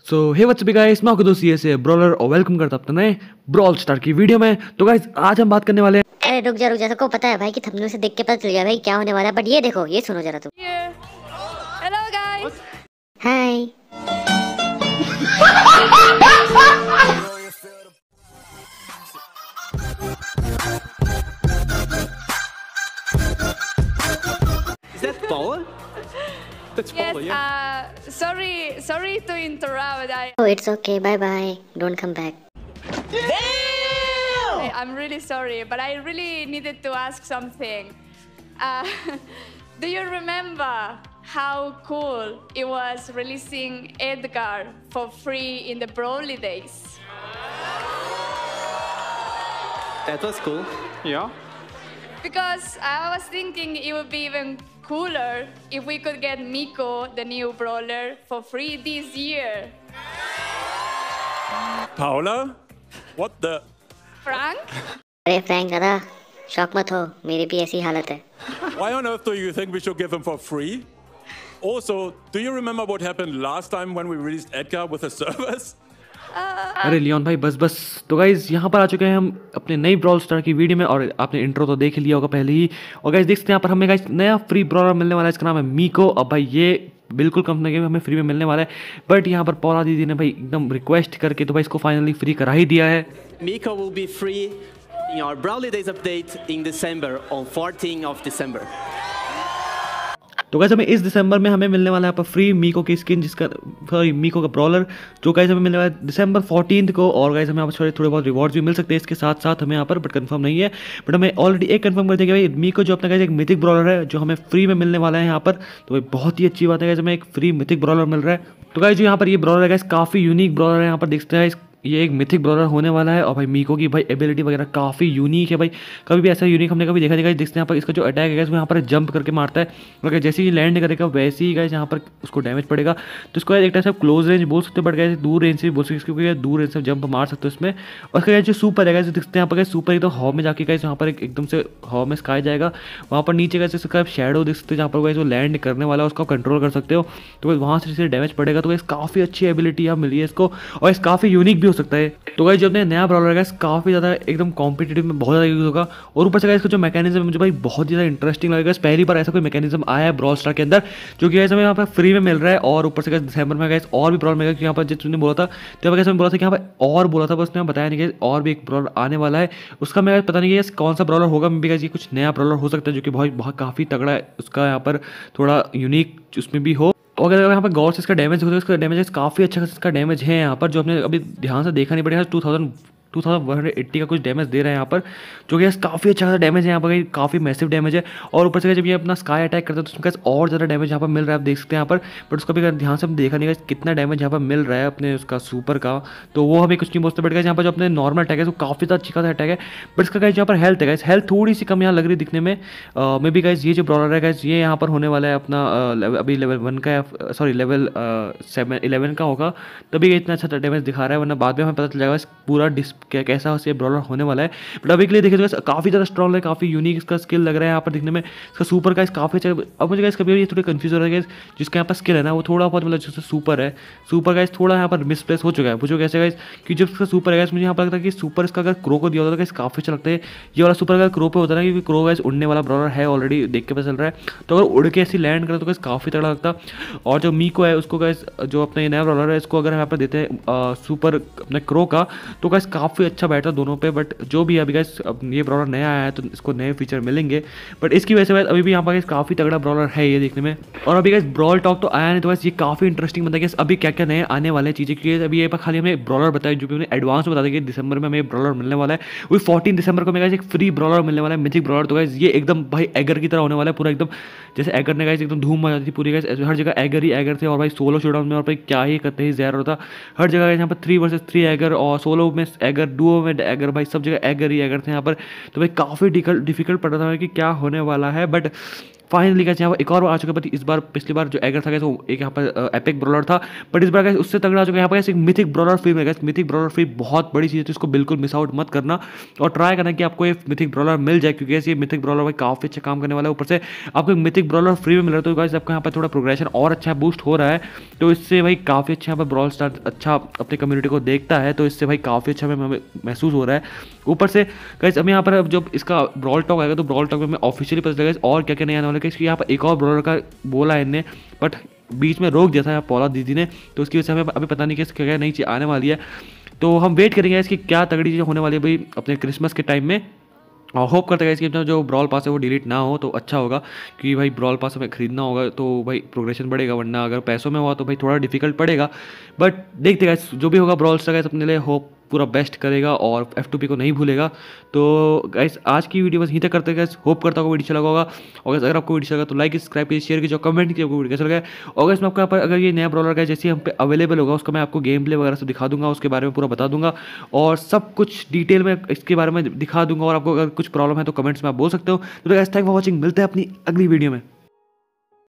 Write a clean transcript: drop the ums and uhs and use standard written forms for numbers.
सो hey what's up guys, मैं आपका दोस्त से ब्रॉलर और वेलकम करता हूं अपने नए ब्रॉल स्टार की वीडियो में। तो गाइस आज हम बात करने वाले हैं। अरे रुक जा सबको पता है भाई कि थंबनेल से देख के पता चल गया भाई क्या होने वाला है। बट ये देखो, ये सुनो जरा तुम। Hello guys. Hi. Is that Paul? That's Yes. Paul, yeah. Sorry to interrupt. Oh, it's okay. Bye bye. Don't come back. I'm really sorry, but I really needed to ask something. Uh, do you remember how cool it was releasing Edgar for free in the Broly days? That was cool. Yeah. Because I was thinking it would be even cooler if we could get Miko, the new brawler, for free this year. Paula? What the? Frank? अरे Frank दादा, शौक मत हो, मेरी भी ऐसी हालत है। Why on earth do you think we should give him for free? Also, do you remember what happened last time when we released Edgar with the servers? अरे लियोन भाई बस। तो गाइज यहाँ पर आ चुके हैं हम अपने नई ब्रॉल स्टार की वीडियो में, और आपने इंट्रो तो देख लिया होगा पहले ही। और गाइज देखते हैं यहाँ पर हमें गाइज नया फ्री ब्रॉलर मिलने वाला है, इसका नाम है मीको। अब भाई ये बिल्कुल कंपनी के हमें फ्री में मिलने वाला है, बट यहाँ पर पौला दीदी ने भाई एकदम रिक्वेस्ट करके तो भाई इसको फाइनली फ्री करा ही दिया है। Miko will be free in our Brawley Days update in December on 14th of December. तो गाइस हमें इस दिसंबर में हमें मिलने वाला है यहाँ पर फ्री मीको की स्किन, जिसका सॉरी मीको का ब्रॉलर, जो गाइस हमें मिलने वाला है दिसंबर 14 को। और गाइस हमें यहाँ पर थोड़े बहुत रिवॉर्ड्स भी मिल सकते हैं इसके साथ साथ हमें यहाँ पर, बट कंफर्म नहीं है। बट हमें ऑलरेडी एक कंफर्म कर दिया कि भाई मीको जो अपना गाइस एक मिथिक ब्रॉलर है जो हमें फ्री में मिलने वाला है यहाँ पर। तो भाई बहुत ही अच्छी बात है गाइस, हमें एक फ्री मिथिक ब्रॉलर मिल रहा है। तो गाइस जो यहाँ पर ये ब्रॉलर है गाइस काफ़ी यूनिक ब्रॉलर है, यहाँ पर देखते हैं ये एक मिथिक ब्रॉलर होने वाला है। और भाई मीको की भाई एबिलिटी वगैरह काफ़ी यूनिक है भाई, कभी भी ऐसा यूनिक हमने कभी देखा नहीं। देखते हैं यहाँ पर इसका जो अटैक है वो यहाँ पर जंप करके मारता है, मगर जैसे ही लैंड करेगा वैसे ही गाइस यहाँ पर उसको डैमेज पड़ेगा। तो इसको एक टाइप से क्लोज रेंज बोल सकते हैं, बट गाइस दूर रेंज से बोल सकते हैं, क्योंकि दूर रेंज से जंप मार सकते हो इसमें। और इसका जो सुपर है गाइस दिखते हैं यहाँ पर सुपर एकदम हॉ में जाके गाइस यहाँ पर एकदम से हॉ में स्काई जाएगा, वहाँ पर नीचे गाइस इसका शैडो देख सकते हैं जहाँ पर गाइस वो लैंड करने वाला है, उसको कंट्रोल कर सकते हो। तो वहाँ से डैमेज पड़ेगा, तो गाइस काफ़ी अच्छी एबिलिटी यहाँ मिली है इसको, और इस काफ़ी यूनिक भी हो सकता है। तो गाइस जो अपने नया ब्रॉलर है काफ़ी ज़्यादा एकदम कॉम्पिटिटिव में बहुत ज़्यादा यूज़ होगा। और ऊपर से गाइस इसका जो मैकेनिज्म मुझे भाई बहुत ज़्यादा इंटरेस्टिंग लगेगा। पहली बार ऐसा कोई मैकेनिज्म आया है ब्रॉल स्टार के अंदर जो कि गाइस हमें यहाँ पर फ्री में मिल रहा है। और ऊपर से गाइस दिसंबर में गाइस और भी ब्रॉल मिलेगा, क्योंकि यहाँ पर जिसने बोला था तो गाइस बोला था कि यहाँ पर और बोला था, बस उसने बताया नहीं कि और भी एक ब्रॉलर आने वाला है। उसका मैं पता नहीं है कौन सा ब्रॉलर होगा, मे बी गाइस ये कुछ नया ब्रॉलर हो सकता है जो कि बहुत काफ़ी तगड़ा है, उसका यहाँ पर थोड़ा यूनिक उसमें भी हो। और अगर यहाँ पर गौर से इसका डैमेज होता है, इसका डैमेज काफ़ी अच्छा इसका डैमेज है यहाँ पर, जो हमने अभी ध्यान से देखा नहीं पड़ेगा। 2180 का कुछ डैमेज दे रहा है यहाँ पर, जो कि काफ़ी अच्छा डैमेज है यहाँ पर, काफ़ी मैसिव डैमेज है। और ऊपर से जब ये अपना स्काई अटैक करता है तो उसमें और ज़्यादा डैमेज यहाँ पर मिल रहा है, आप देख सकते हैं यहाँ पर। बट उसका भी ध्यान से हम देखा नहीं गया कितना डैमेज यहाँ पर मिल रहा है अपने उसका सुपर का, तो वो हमें कुछ नहीं बोलते। बट यहाँ पर जो अपने नॉर्मल अटैक है वो काफ़ी ज़्यादा अच्छी खासा अटैक है। बट इसका गाइस यहाँ पर हेल्थ है गाइस, हेल्थ थोड़ी सी कम यहाँ लग रही है दिखने में। मे बी गाइस ये जो ब्रॉलर है गाइस ये यहाँ पर होने वाला है अपना अभी लेवल 1 का, सॉरी लेवल 11 का होगा, तभी इतना अच्छा डैमेज दिखा रहा है, वरना बाद में हमें पता चल जाएगा पूरा कैसा ब्रॉलर होने वाला है। बट अभी के लिए देखिए तो काफ़ी ज़्यादा स्ट्रॉन्ग है, काफ़ी यूनिक इसका स्किल लग रहा है यहाँ पर दिखने में। इसका सुपर का काफ़ी अच्छा। अब मुझे कभी ये थोड़ी कंफ्यूज हो रहा है जिसका यहाँ पर स्किल है ना वो थोड़ा बहुत मतलब जैसे सुपर है, सुपर का थोड़ा यहाँ पर मिसप्लेस हो चुका है। पूछो कैसे गाइस कि जब इसका सुपर है मुझे यहाँ पर लगता है कि सुपर इसका अगर क्रो को दिया होता है तो काफ़ी अच्छा लगता है। ये वाला सुपर अगर क्रो पे होता है ना, क्योंकि क्रो गाइस उड़ने वाला ब्रॉलर है ऑलरेडी, देख के पता चल रहा है, तो अगर उड़ के ऐसी लैंड करे तो गाइस काफ़ी तगड़ा लगता। और जो मीको है उसको गाइस जो अपना नया ब्रॉलर है इसको अगर यहाँ पर देते हैं सुपर अपने क्रो का, तो गाइस काफ़ी अच्छा बैठता दोनों पे। बट जो भी अभी गाइस अब ये ब्रॉलर नया आया है तो इसको नए फीचर मिलेंगे, बट इसकी वजह से अभी भी यहाँ पर काफ़ी तगड़ा ब्रॉलर है ये देखने में। और अभी गाइस ब्रॉल टॉक तो आया नहीं, तो गाइस ये काफ़ी इंटरेस्टिंग बनता है कि अभी क्या क्या नए आने वाले चीज़ें, क्योंकि अभी ये खाली हमें ब्रॉलर बताया जो भी उन्हें एडवांस में बता देंगे दिसंबर में हमें ब्रॉलर मिलने वाला है। वही 14 दिसंबर को हमें एक फ्री ब्रॉलर मिलने वाला है, मिथिक ब्रॉलर। तो गाइस ये एकदम भाई एगर की तरह होने वाला है पूरा, एकदम जैसे एगर ने गाइस एकदम धूम मचा दी पूरी गाइस, हर जगह एगर ही एगर थे। और भाई सोलो शोडाउन में और भाई क्या ही करते ही ज़्यादा होता, हर जगह यहाँ पर 3 वर्सेस 3 एगर, और सोलो में एगर, डुओ में एगर, भाई सब जगह एगर ही एगर थे यहाँ पर। तो भाई काफ़ी डिफिकल्ट पड़ रहा था कि क्या होने वाला है। बट फाइनली गाइस यहाँ पर एक और आ चुका है, बट इस बार पिछली बार जो एडगर था गाइस वो एक यहाँ पर एपिक ब्रॉलर था, बट इस बार गाइस उससे तगड़ा आ चुका है यहाँ पर गाइस एक मिथिक ब्रॉलर फ्री में। गाइस मिथिक ब्रॉलर फ्री बहुत बड़ी चीज़ है, तो इसको बिल्कुल मिस आउट मत करना और ट्राई करना कि आपको ये मिथिक ब्रॉलर मिल जाए, क्योंकि ये मिथिक ब्रॉलर भाई काफ़ी अच्छा काम करने वाला है। ऊपर से आपको मिथिक ब्रॉलर फ्री में मिल रहा है, तो गाइस आपको यहाँ पर थोड़ा प्रोग्रेशन और अच्छा बूस्ट हो रहा है, तो इससे भाई काफ़ी अच्छा यहाँ पर ब्रॉल स्टार अच्छा अपने कम्युनिटी को देखता है, तो इससे भाई काफ़ी अच्छा हमें महसूस हो रहा है। ऊपर से गाइस अब यहाँ पर जब इसका ब्रॉल टॉक आएगा तो ब्रॉल टॉक में हमें ऑफिशियली पता चलेगा और क्या क्या नहीं आने वाला है। इसकी यहाँ पर एक और ब्रॉलर का बोला है इनने, बट बीच में रोक दिया था पौला दीदी ने, तो उसकी वजह से हमें अभी पता नहीं कि क्या क्या नई चीज़ आने वाली है। तो हम वेट करेंगे इसकी क्या तगड़ी चीज़ होने वाली है भाई अपने क्रिसमस के टाइम में, और होप करते हैं इसकी जो ब्रॉल पास है वो डिलीट ना हो तो अच्छा होगा, क्योंकि भाई ब्रॉल पास हमें खरीदना होगा तो भाई प्रोग्रेशन बढ़ेगा, वरना अगर पैसों में हुआ तो भाई थोड़ा डिफिकल्ट पड़ेगा। बट देखते गाइस जो भी होगा ब्रॉल स्टार गाइस अपने लिए होप पूरा बेस्ट करेगा और F2P को नहीं भूलेगा। तो गाइस आज की वीडियो बस यहीं तक करते हैं गाइस, होप करता हूँ वीडियो अच्छा लगा होगा, और गाइस अगर आपको वीडियो अच्छा लगा तो लाइक सब्सक्राइब कीजिए, शेयर कीजिए, कमेंट कीजिए आपको वीडियो कैसा लगा। और गाइस मैं आपको यहाँ पर अगर ये नया ब्रॉलर गाइस जैसे हम पे अवेलेबल होगा उसका मैं आपको गेम प्ले वगैरह सब दिखा दूंगा, उसके बारे में पूरा बता दूंगा और सब कुछ डिटेल में इसके बारे में दिखा दूंगा, और आपको अगर कुछ प्रॉब्लम है तो कमेंट्स में आप बोल सकते हो। तो गाइस थैंक फॉर वॉचिंग, मिलते हैं अपनी अगली वीडियो में।